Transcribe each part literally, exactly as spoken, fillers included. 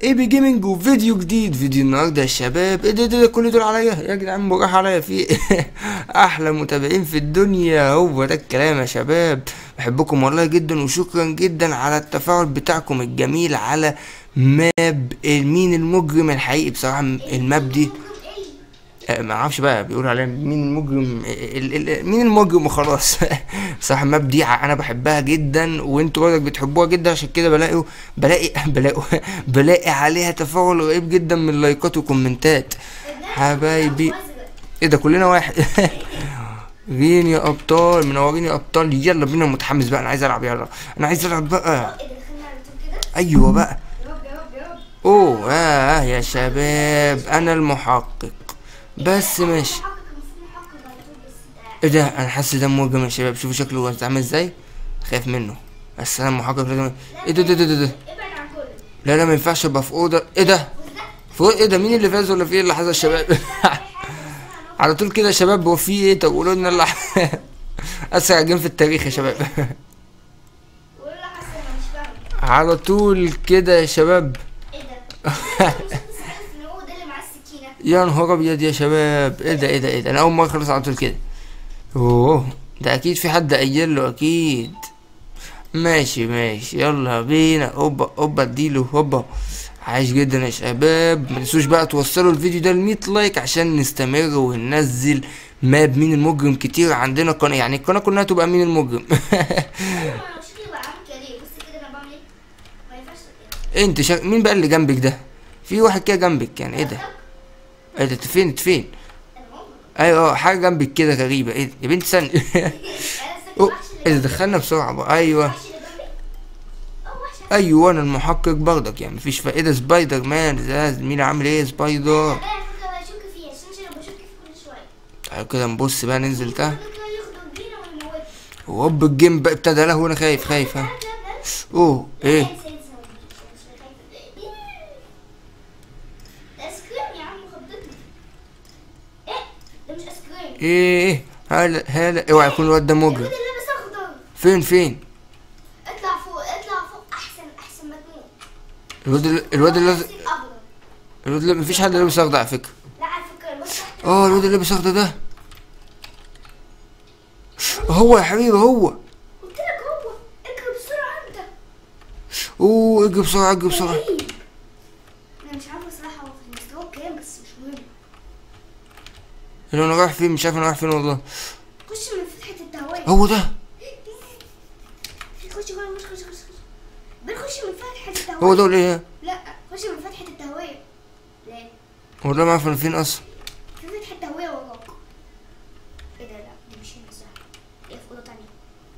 اي بي جيمنج وفيديو جديد. فيديو النهارده يا شباب. ايه ده ده, ده كل دول عليا يا جدعان، براح عليا في احلى متابعين في الدنيا. هو ده الكلام يا شباب، بحبكم والله جدا وشكرا جدا على التفاعل بتاعكم الجميل على ماب مين المجرم الحقيقي. بصراحه الماب دي ما اعرفش بقى بيقولوا عليها مين المجرم ال ال مين المجرم وخلاص. بصراحه الماب دي انا بحبها جدا وانتوا برضك بتحبوها جدا، عشان كده بلاقي بلاقي بلاقي بلاقي عليها تفاعل رهيب جدا من لايكات وكومنتات حبايبي. ايه ده كلنا واحد. فين يا ابطال؟ منورين يا ابطال. يلا بينا، متحمس بقى، انا عايز العب. يلا انا عايز العب بقى. ايوه بقى. اوه اه يا شباب انا المحقق بس ماشي. ايه ده؟ انا حاسس ده مجرم يا شباب. شوفوا شكله عامل ازاي، خايف منه. بس انا محقق لازم. ايه ده ده ده ده, ده. لا لا ما ينفعش ابقى في اوضه. ايه ده فوق؟ ايه ده؟ مين اللي فاز ولا في ايه اللي حصل يا شباب؟ على طول كده يا شباب. هو في ايه؟ طب قولوا لنا اللي اسرع جيم في التاريخ يا شباب. على طول كده يا شباب. يا نهار ابيض يا شباب. ايه ده ايه ده ايه ده؟ انا اول مره اخلص على طول كده. اوه ده اكيد في حد قايل له اكيد. ماشي ماشي يلا بينا. اوبا اوبا اديله هوبا. عايش جدا يا شباب. ما تنسوش بقى توصلوا الفيديو ده ل مية لايك عشان نستمر وننزل ماب مين المجرم كتير عندنا قناه، يعني القناه كلها تبقى مين المجرم. انت شا... مين بقى اللي جنبك ده؟ في واحد كده جنبك يعني. ايه ده؟ ايه ده؟ انت فين انت فين؟ ايوه حاجه جنبك كده غريبه. ايه يا بنت ثانيه. ايه ده؟ دخلنا بسرعه بقى. ايوه ايوه انا المحقق برضك يعني مفيش فائده. سبايدر مان ده زميلي عامل ايه سبايدر؟ تعالوا كده نبص بقى، ننزل تحت. هوب الجيم بقى ابتدى. له وانا خايف خايف. ها اوه ايه ايه هلا هلا. اوعى يكون الواد ده مجرم. فين فين؟ اطلع فوق اطلع فوق احسن احسن ما تموت. الواد الواد اللي الواد اللي مفيش حد لابس اخضر على فكره. لا على فكره بص. اه الواد اللي لابس اخضر ده هو يا حبيبي. هو قلت لك هو. اجري بسرعه انت. اوه اجري بسرعه اجري بسرعه. انا مش عارفه الصراحه هو في المستوى كام بس مش مهم. انا رايح فين؟ مش عارف انا رايح فين والله. خش من فتحه التهويه. هو ده. خش خش خش خش بنخش من فتحه التهويه. هو ده ولا ايه؟ لا خش من فتحه التهويه. ليه؟ والله ما عارف انا فين اصلا. في فتحه التهويه وراك. ايه ده؟ لا دي مش هنا صح. هي في اوضه تانيه.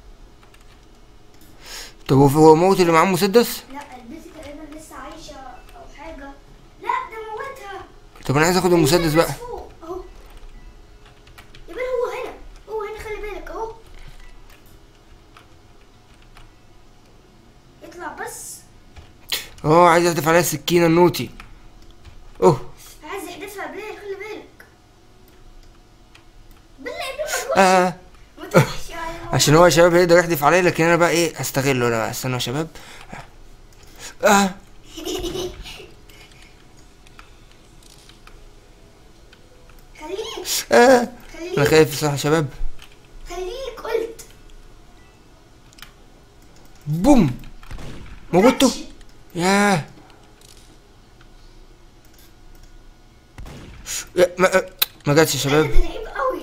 طب هو هو موت اللي معاه مسدس؟ لا البنت تقريبا لسه عايشه او حاجه. لا ده موتها. طب انا عايز اخد المسدس بقى. اهو يا بني. هو هنا هو هنا خلي بالك اهو. اطلع بس. اه عايز احدف عليها السكينه النوتي. اوه عايز يحدفها بليل خلي بالك. بالله يا ابني ما اه ما تروحش يعني. عشان هو يا شباب هيقدر يحدف عليا، لكن انا بقى ايه هستغله. انا بقى استنوا يا شباب. اه خليك اه خليك انا خايف بصراحه يا شباب. خليك قلت. بوم موتته. ياه يا- ما ما جاتش يا شباب. ده لعيب قوي.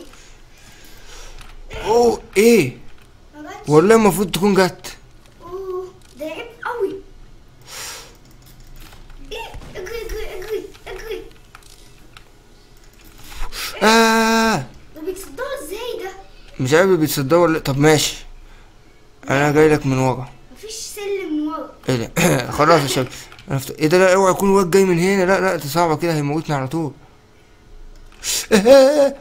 اوه ايه ما جاتش. والله المفروض تكون جت. اوه ده لعيب قوي. ايه اجري اجري اجري اجري. اه ده بيتصدروا ازاي ده؟ مش عارف بيتصدقوا ولا. طب ماشي انا جاي لك من ورا. مفيش سلم من ورا. ايه ده؟ خلاص يا شباب انا فت... ايه ده؟ لا اوعى يكون واد جاي من هنا. لا لا دي صعبه كده هيموتني على طول. اضرب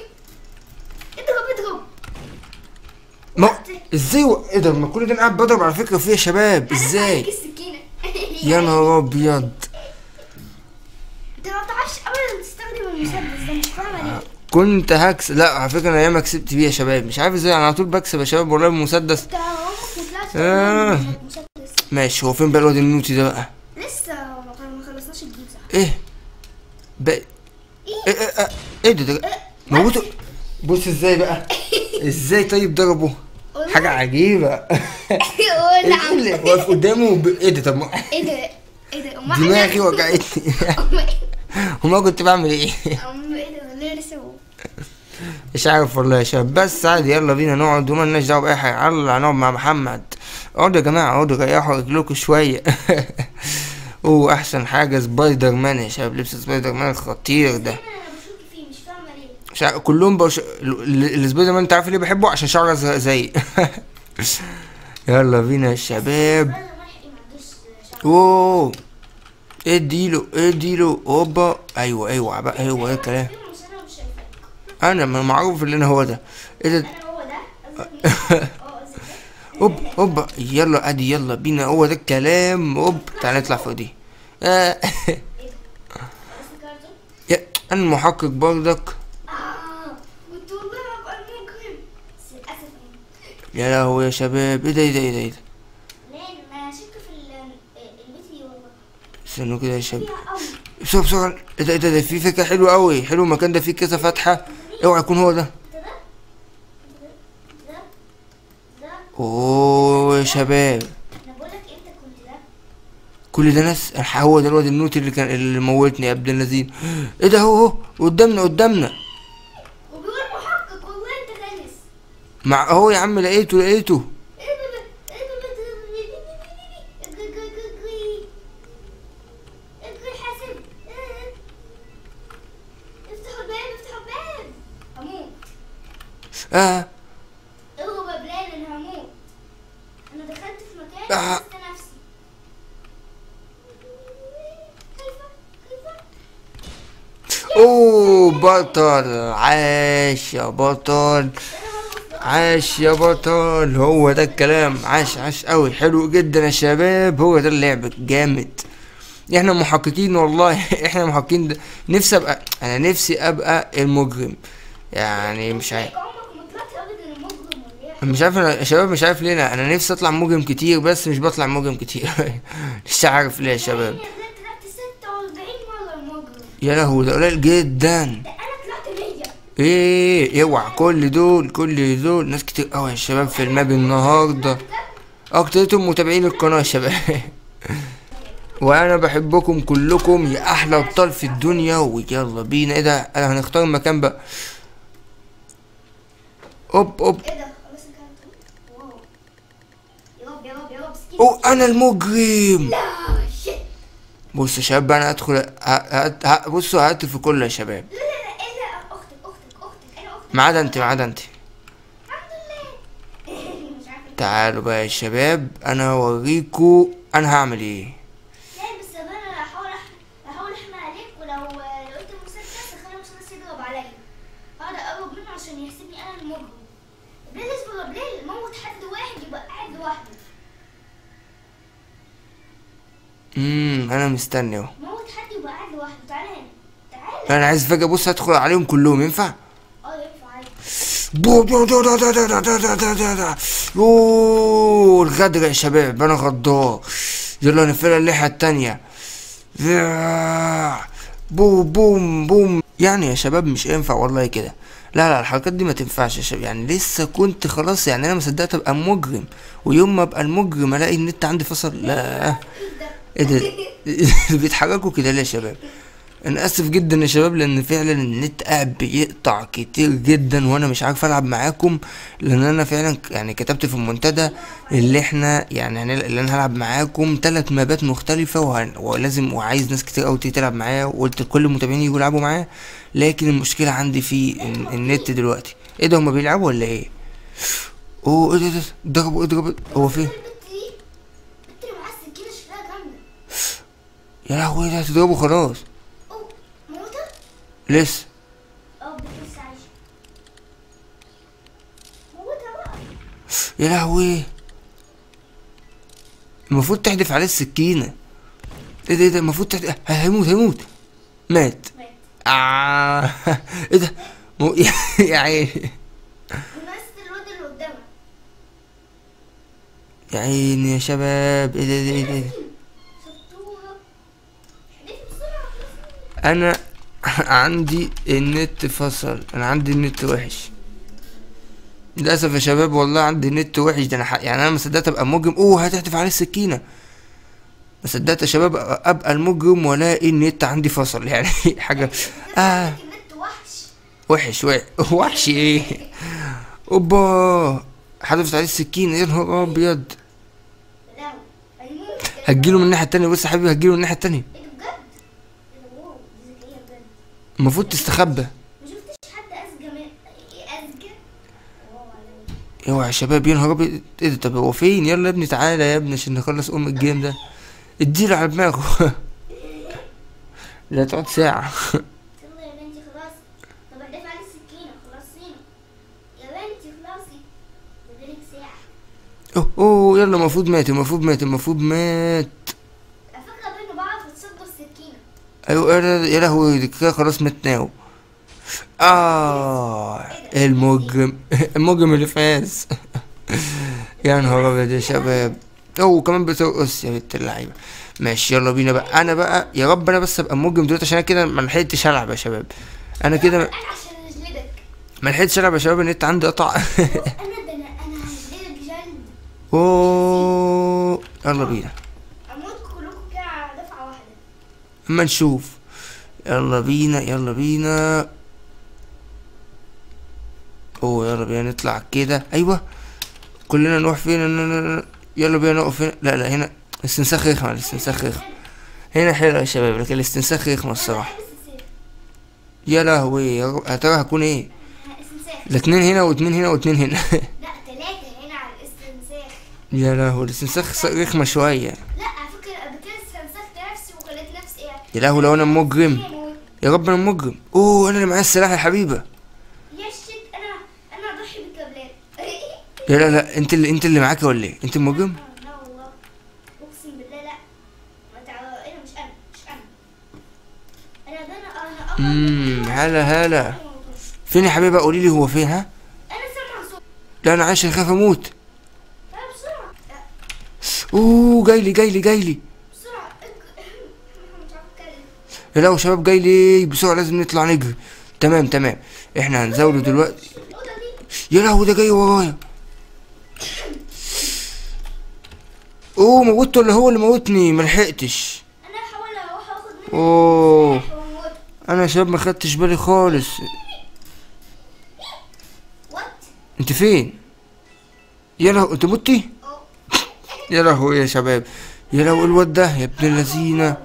اضرب. ما ازاي و... ايه ده؟ ما كل ده انا قاعد بضرب على فكره فيه يا شباب. ازاي؟ السكينه. يا نهار ابيض. انت ما بتعرفش ابدا تستخدم المسدس ده. مش فاهمه ليه. كنت هكس. لا على فكره انا ياما كسبت بيه يا شباب. مش عارف ازاي انا على طول بكسب يا شباب والله بالمسدس. انت عمرك ما طلعت آه. مسدس. ماشي هو فين بقى الواد النوتي ده بقى؟ لسه ما خلصناش الجيب صح؟ ايه بقى ايه ايه ايه, إيه ده, ده موته. بص ازاي بقى، ازاي طيب ضربه حاجة عجيبة. ايه اللي واقف قدامه ب... ايه ده؟ طب ما ايه ده ايه ده؟ أم دماغي وجعتني. وما كنت بعمل ايه؟ أم ايه ده والله لسه هو. مش عارف والله يا شباب، بس عادي يلا بينا نقعد ومالناش دعوة بأي حاجة. يلا هنقعد مع محمد. اقعدوا يا جماعة، اقعدوا ريحوا رجلكوا شوية. اوه احسن حاجة سبايدر مان يا شباب، لبس سبايدر مان الخطير ده. انا بشوف فيه مش فاهمه ليه. مش عارف كلهم بوش... ال- السبايدر مان انت عارف ليه بحبه؟ عشان شعره زي, زي. يلا بينا يا شباب. سبايدر مان حقيقي ما عندوش شعر. اوه اديله اديله اوبا. ايوه ايوه بقى هو ده الكلام. فيهم بس انا مش شايفاك. انا ما معروف ان انا هو ده. ايه ده؟ انا هو ده قصدك مين؟ اه قصدك ده؟ اوب اوبا يلا ادي يلا بينا هو ده الكلام. اوب تعال نطلع فوق دي. آه. ايه ده؟ خلاص الكارتون؟ يا انا المحقق برضك. اه كنت والله هبقى المجرم بس للاسف انا يا لهوي يا شباب، ايه ده ايه ده ايه ده ايه ده؟ ليه انا شك في ال- البيت والله استنوا كده يا شباب، فيها قوي. بسرعة بسرعة. ايه ده ايه ده, ده في فكرة حلوة قوي. حلو المكان ده فيه كذا فتحة. اوعى يكون هو ده. انت ده؟ انت ده؟ انت ده؟ ده؟ اوه يا شباب انا بقولك انت كنت ده. كل ده ناس. هو ده الواد النوتي اللي كان اللي موتني يا ابن اللذين. ايه ده؟ هو هو قدامنا قدامنا. وبيقول محقق والله انت خالص. مع اهو يا عم لقيته لقيته. اجري حاسب. افتحوا الباب افتحوا الباب. هموت. اه هو ببلان انا هموت. انا دخلت في مكان آه. لبست نفسي. خايفة خايفة. اوه بطل. عاش يا بطل، عاش يا بطل. هو ده الكلام. عاش عاش قوي. حلو جدا يا شباب، هو ده اللعب جامد. احنا محققين والله. احنا محققين ده. نفسي ابقى انا نفسي ابقى المجرم يعني. مش عارف عمرك ما طلعت ابدا المجرم ولا ايه؟ مش عارف انا يا شباب، مش عارف ليه. انا انا نفسي اطلع مجرم كتير بس مش بطلع مجرم كتير. مش عارف ليه يا شباب. انا طلعت ستة واربعين مرة مجرم. يا لهوي ده قليل جدا. ده انا طلعت مية. ايه اوعى كل دول كل دول ناس كتير قوي يا شباب في الماب النهارده. اكترتهم متابعين القناه يا شباب. وانا بحبكم كلكم يا احلى ابطال في الدنيا. ويلا بينا. ايه ده؟ انا هنختار مكان بقى. اوب اوب. ايه ده؟ خلاص الكارتون. واو. يا رب يا رب يا رب سكين. او انا المجرم. لا شيت. بصوا يا شباب انا هدخل ه- ه- ه- بصوا هاتف في كله يا شباب لا لا لا ايه ده؟ اختك اختك اختك انا اختك. ما عدا انت ما عدا انت. الحمد لله. مش عارفة. تعالوا بقى يا شباب انا هوريكوا انا هعمل ايه. لا بس انا هحاول أح- هحاول احمي عليك ولو لقيت المسدس اخلي المسدس يضرب عليا. هقعد اقرب منه عشان يحسبني انا المجرم. بليل اصبر يا بليل موت حد واحد يبقى قاعد لوحده. امم انا مستني اهو. موت حد يبقى قاعد لوحده. تعالى هنا تعالى. انا عايز فجأة بص هدخل عليهم كلهم ينفع؟ اه ينفع عادي. بو- دو- دو- دو- دو- دو- دو- دو- دو- دو- دو- دو. اوه الغدر يا شباب انا غدار. يلا نقفلها الليحة التانية. ياه. بو بوم بوم. يعني يا شباب مش هينفع والله كده. لا لا الحركات دي ما تنفعش يا شباب. يعني لسه كنت خلاص يعني انا ما صدقت ابقى مجرم، ويوم ما ابقى المجرم الاقي النت عندي فصل. لا ايه ده؟ بيتحركوا كده ليه يا شباب؟ انا اسف جدا يا شباب لان فعلا النت قاعد بيقطع كتير جدا وانا مش عارف العب معاكم. لان انا فعلا ك- يعني كتبت في المنتدى اللي احنا يعني هنل- اللي انا هلعب معاكم ثلاث مابات مختلفه وهن... ولازم وعايز ناس كتير قوي تيجي تلعب معايا، وقلت لكل المتابعين يجوا يلعبوا معايا. لكن المشكله عندي في ال- النت دلوقتي. ايه ده هما بيلعبوا ولا ايه؟ اوه ايه ده ده ضربوا اضرب. هو فين؟ البت دي البت اللي معاها السكينة شكلها جامدة. يا لهوي ده هتضربوا خلاص. اوه موتة؟ لسه. اه البت لسه عايشة. موتها بقى. يا لهوي المفروض تحدف عليه السكينة. ايه ده ايه ده المفروض تحدف. هيموت هيموت. مات. مات. آه. ايه ده مو... يا عيني وناس الواد اللي قدامك. يا عيني يا شباب. ايه ده ايه ده ايه ده شطورة. احدفي انا عندي النت فصل، انا عندي النت وحش للاسف يا شباب، والله عندي النت وحش ده. انا ح... يعني انا ما صدقت ابقى مجرم. اوه هتحدف عليه السكينه. ما صدقت يا شباب ابقى المجرم والاقي النت عندي فصل يعني حاجه اه النت وحش. وحش وحش وحش ايه. اوبا حدفت عليه السكينه، يا نهار ابيض. لا هيموت. هتجيله من الناحيه التانيه. بص يا حبيبي هتجيله من الناحيه التانيه. ايه ده بجد؟ ايه ده واو دي ذكيه بجد. المفروض تستخبى. ما شفتش حد اذكى من ايه اذكى. واو على اوعى يا شباب، يا نهار ابيض. ايه ده؟ طب هو فين؟ يلا يا ابني تعالى يا ابني عشان نخلص ام الجيم ده. اديله على دماغه لا تقعد ساعة يلا يا بنتي خلاص. طب احدف على السكينه خلصينا يا بنتي خلاصي. بقالك ساعه. اوه اوه يلا. المفروض مات، المفروض مات، المفروض مات. على فكره بينه بعرف اتصدى السكينه. ايوه يا لهوي دي كده خلاص مات ناو. اه المجرم المجرم اللي فاز يا نهار ابيض يا شباب. اوه كمان بترقص يا بنت اللعيبه. ماشي يلا بينا بقى. انا بقى يا رب انا بس ابقى مجرم دلوقتي عشان انا كده ما لحقتش العب يا شباب. انا كده انا عشان اجلدك. ما لحقتش العب يا شباب، النت عندي قطع انا ده انا انا هجلدك جلد. اوه يلا بينا اموت كلكم كده على دفعه واحده. اما نشوف. يلا بينا يلا بينا. اوه يلا بينا نطلع كده. ايوه كلنا نروح فين؟ يلا بينا نقف هنا. لا لا هنا استنساخ رخم، الاستنساخ رخم. هنا حلو يا شباب لكن الاستنساخ رخم الصراحه. يا لهوي يا ترى هكون ايه؟ الاتنين هنا واتنين هنا واتنين هنا لا تلاتة هنا على الاستنساخ. يا لهوي الاستنساخ رخمه شويه. لا على فكرة قبل كده استنسخت نفسي وخليت نفسي ايه. يا لهوي لو انا مجرم. يا رب انا مجرم. اوه انا اللي معايا السلاح يا حبيبه. يا شيت انا انا اضحي بالكابلات. يا لا لا انت اللي انت اللي معاك ولا ايه؟ انت المجرم؟ لا والله اقسم بالله لا. ما تعرف انا مش انا مش انا. انا ده انا انا امم هلا هلا. فين يا حبيبه؟ قولي لي هو فين؟ ها انا سامع صوت. لا انا عايش اخاف اموت. لا بسرعة. اوه جاي لي جاي لي جاي لي. بسرعة اج- مش عارف اتكلم. يا لهوي شباب جاي لي بسرعه لازم نطلع نجري. تمام تمام احنا هنزوله دلوقتي. الأوضة دي. يا لهوي ده جاي ورايا. اوه موته ولا هو اللي موتني؟ ملحقتش. انا هحاول اروح اخد منه اوه المفتاح وأموته. انا يا شباب ما خدتش بالي خالص. وات؟ انت فين؟ يا لهوي انت متي؟ اه. يا لهوي يا شباب. يا لهوي الواد ده يا ابن اللذينه.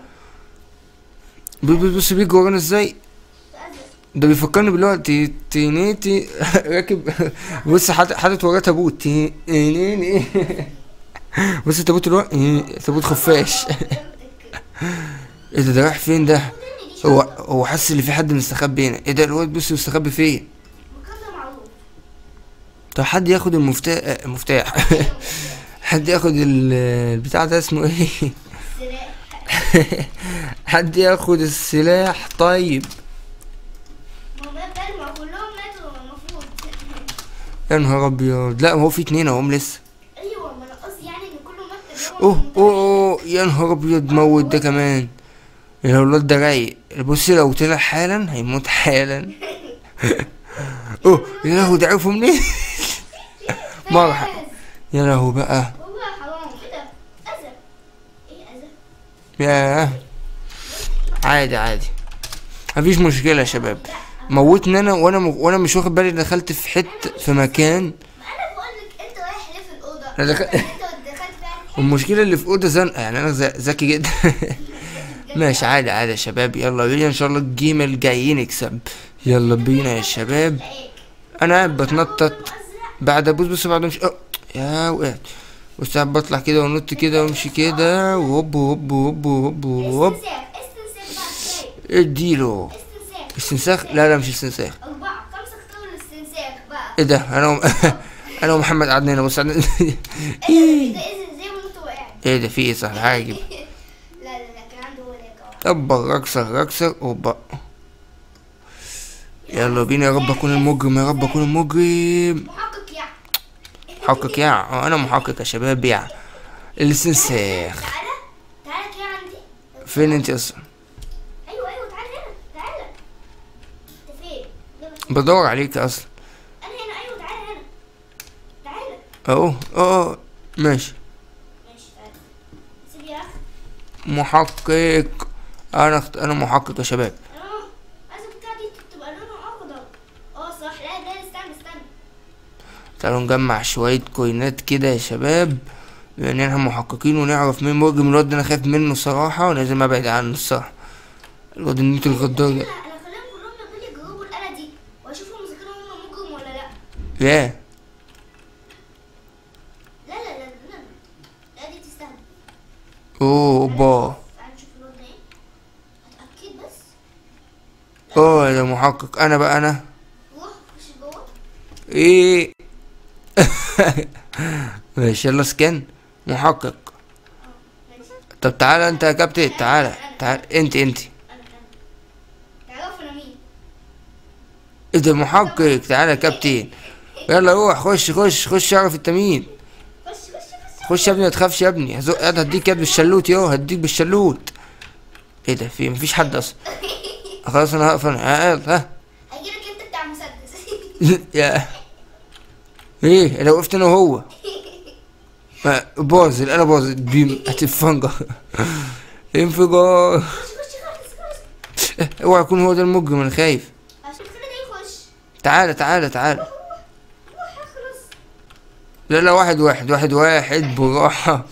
بص بيجي ورانا ازاي. ده بيفكرني بالوقت تينيتي راكب. بص حاطط حاطط وراه تابوت تينيني. بص التابوت الوقت تابوت خفاش. ايه ده؟ ده رايح فين ده؟ هو هو حاسس ان في حد مستخبي هنا. ايه ده الواد؟ بص مستخبي فين؟ المكان ده معروف. طب حد ياخد المفتاح المفتاح حد ياخد ال- البتاع ده اسمه ايه؟ السلاح. حد ياخد السلاح طيب. ما هو مات ما كلهم ماتوا المفروض. يا نهار ابيض. لا هو في اتنين اهم لسه. ايوه ما انا قصدي يعني ان كله مات اللي هو اوه المنتج. اوه اوه يا نهار ابيض موت ده كمان. يا الولاد ده رايق. بصي لو طلع حالا هيموت حالا. اوه يا لهوي ده عرفوا منين؟ مرحبا. فاز. يا لهوي بقى. والله حرام ايه ده؟ اذى. ايه اذى؟ ياه عادي عادي مفيش مشكلة يا شباب. موتني انا وانا م... وانا مش واخد بالي دخلت في حتة في مكان. ما انا بقول لك انت رايح ليه في الاوضه؟ أنا دخل- انت دخلت فيها. والمشكلة اللي في أوضة زنقة يعني أنا ذ- ذكي جدا. ماشي عادي عادي يا شباب. يلا بينا إن شاء الله الجيم الجاي نكسب. يلا بينا يا شباب. أنا قاعد بتنطط بعد أبوس. بص بعد مش أه يا وقعت. بص قاعد بطلع كده ونط كده وامشي كده وهوب هوب هوب هوب هوب. استنساخ استنساخ بقى ازاي؟ اديله استنساخ. استنساخ. لا لا مش استنساخ. أربعة خمسة اختاروا الاستنساخ بقى. ايه ده؟ انا و... انا ومحمد قعدنا هنا. بص قعدنا. ايه ده؟ ايه ده؟ ازاي وانت وقعت؟ ايه ده؟ في ايه؟ صح عاجب. لا لا لا كان عنده هو هيك اهو. اوبا ركسر ركسر اوبا. يلا بينا. يا رب اكون المجرم، يا رب اكون المجرم. محقق يعني. محقق يا اه انا محقق يا شباب يا الاستنساخ. تعالى تعالى كده عندي. فين انت اصلا؟ ايوه ايوه تعالى هنا. بدور عليك اصلا. انا هنا. ايوه تعالى هنا. تعالى. اهو اه ماشي. ماشي تعالى. سيب يا اخي. محقق. انا اخت... انا محقق يا شباب. اه عايز البتاعة دي تبقى لونها اخضر. اه صح. لا لا استنى استنى. تعالوا نجمع شوية كوينات كده يا شباب، لان احنا محققين ونعرف مين مجرم. الواد ده انا خايف منه صراحة ولازم ابعد عنه الصراحة. الواد النيت الغدار ده. انا انا خليهم كلهم يقولوا لي جاوبوا الآلة دي واشوفهم اذا كانوا هم مجرم ولا لا. لا لا لا لا لا لا دي تستاهل. اوه با. تعال نشوف الواد ده ايه. اتأكد بس. اوه ده محقق. انا بقى انا روح خش جوه. ايه. ماشي يلا سكان محقق. اه ماشي. طب تعالى انت يا كابتن، تعالى تعالى انت انت انا انا تعرفوا انا مين؟ ايه ده محقق. تعالى يا كابتن، يلا روح خش خش خش اعرف انت مين. خش خش خش. خش يا ابني ما تخافش يا ابني. هزق هديك يد بالشلوت. يو هديك بالشلوت. ايه ده في مفيش حد اصلا. خلاص انا هقفل. ها ها هيجيلك انت بتاع مسدس. يا ايه لو وقفت انا وهو ما- باظ انا باظت بيم هتتفنجر. انفجار. خش خش خالص خالص. اوعى يكون هو ده المجرم، انا خايف. عشان كده ده يخش. تعالى تعالى تعالى. روح روح اخلص. لا لا واحد واحد واحد واحد براحة.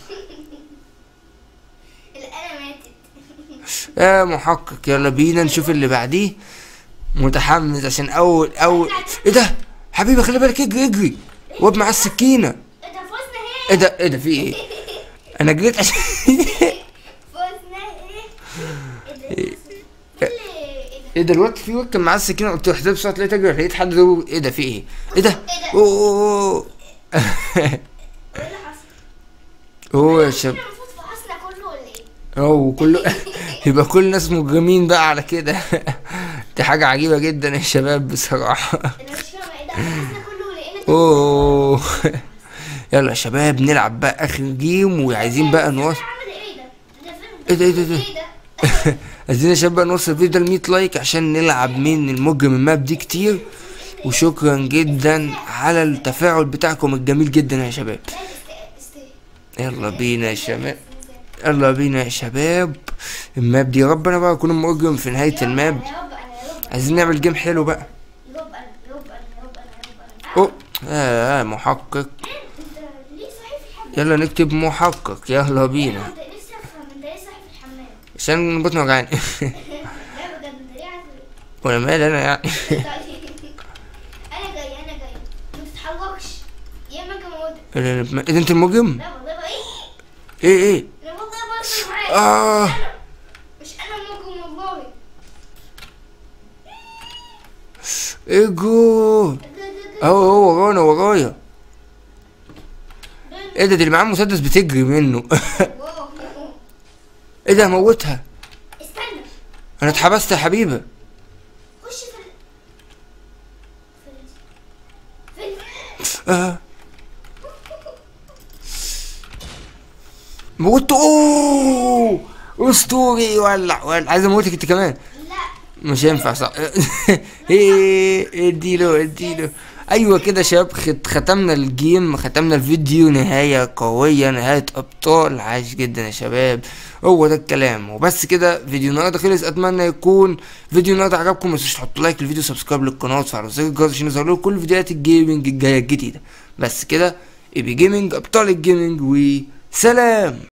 الآلة ماتت. يا محقق يلا بينا نشوف اللي بعديه. متحمس عشان اول اول. ايه ده حبيبي خلي بالك، اجري اجري. واد معاه السكينة. ايه ده فوزنا ايه ايه؟ ده ايه ده في ايه؟ انا جريت عشان فوزنا ايه؟ ايه ده؟ اللي ايه ده؟ ايه ده الواد في واد كان معاه السكينة، قلت له احتفظ بسرعة لقيت اجري لقيت حد ضربه. ايه ده في ايه؟ ايه ده؟ اوه ايه اللي حصل؟ اوه يا شباب. احنا المفروض فحصنا كله ولا ايه؟ اوه كله. يبقى كل الناس مجرمين بقى على كده. دي حاجة عجيبة جدا يا شباب بصراحة. انا مش فاهمه ايه ده. فحصنا كله ولقينا اوه. يلا يا شباب نلعب بقى اخر جيم وعايزين بقى نوصل. عامل ايه ده؟ ده فين؟ ايه ده ايه ده ايه ايه ده؟ ده؟ عايزين يا شباب بقى نوصل الفيديو ده ل مية لايك عشان نلعب من المجرم الماب دي كتير. وشكرا جدا على التفاعل بتاعكم الجميل جدا يا شباب. لا است- است- يلا بينا يا شباب. يلا بينا يا شباب. الماب دي يا رب انا بقى اكون مجرم في نهاية الماب. يا رب انا يا رب عايزين نعمل جيم حلو بقى. يا رب انا يا رب انا يا رب انا يا رب انا. اوه آه محقق. انت ليه صحيح في الحمام؟ يلا نكتب محقق يلا بينا انت نفسي افهم انت ليه صحيح في الحمام؟ عشان بطني وجعاني. لا بجد انت ليه عايز وانا مالي انا يعني. طيب. انا جاي انا جاي ما تتحركش يا اما اجي اموتك. ايه ده انت المجرم؟ لا والله بقى ايه؟ ايه ايه انا والله بهزر معاك. آه. مش انا مش انا المجرم والله. ايه جو. ده- ده- ده- اهو هو ورانا ورايا. ده- ايه ده دي اللي معاه مسدس بتجري منه. واو. ايه ده موتها. استنى انا اتحبست يا حبيبه. خش في ال... في ال... في ال... آه. موت. اوه اسطوري. ولع ولع. عايز اموتك انت كمان. لا مش هينفع صح. ايه اديله اديله. ايوه كده يا شباب خت- ختمنا الجيم، ختمنا الفيديو نهاية قوية، نهاية ابطال. عاش جدا يا شباب. هو ده الكلام وبس كده. فيديو النهارده خلص. اتمنى يكون فيديو النهارده عجبكم. متنسوش تحطوا لايك للفيديو، سبسكرايب للقناه وتفعلوا زر الجرس عشان يظهر لكم كل فيديوهات الجيمنج الجايه الجديده. بس كده اي بي جيمنج ابطال الجيمنج وسلام.